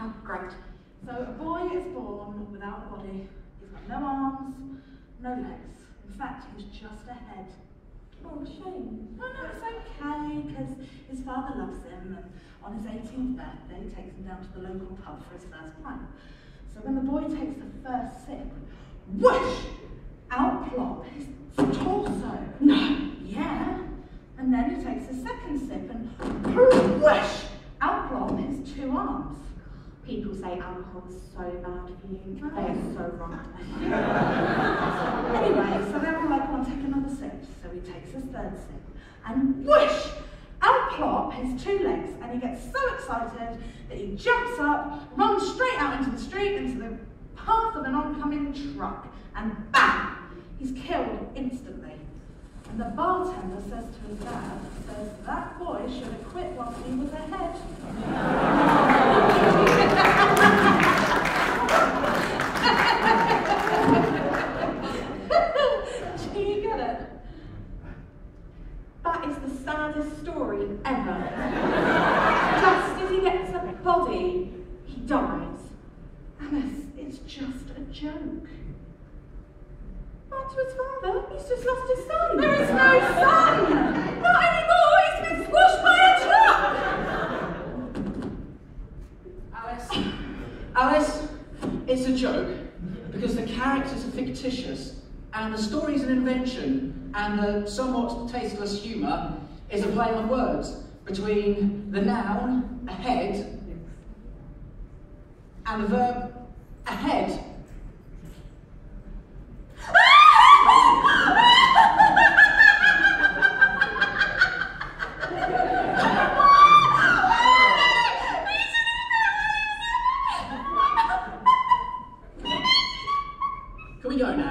Great. So a boy is born without a body. He's got no arms, no legs. In fact, he's just a head. Oh, shame. No, it's okay, because his father loves him, and on his 18th birthday, he takes him down to the local pub for his first pint. So when the boy takes the first sip, whoosh! Out plop his torso. No. Yeah. And then he takes his second sip, and whoosh! Out plop his two arms. People say alcohol is so bad for you. They are so wrong. Anyway, so they're all like, "Well, take another sip." So he takes his third sip, and whoosh! Out plop his two legs, and he gets so excited that he jumps up, runs straight out into the street, into the path of an oncoming truck, and bang! He's killed instantly. And the bartender says to his dad, "That boy should have quit whilst he was ahead." Do you get it? That is the saddest story ever. Just as he gets a body, he dies. Alice, it's just a joke. Back to his father, he's just lost his son. There is no son! Not anymore, he's been squashed by a truck! Alice, it's a joke, because the characters are fictitious, and the story's an invention, and the somewhat tasteless humour is a play on words between the noun, ahead, and the verb, ahead. Can we go now?